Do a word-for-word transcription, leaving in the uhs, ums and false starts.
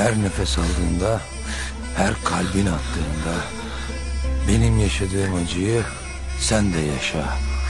Her nefes aldığında, her kalbin attığında benim yaşadığım acıyı sen de yaşa.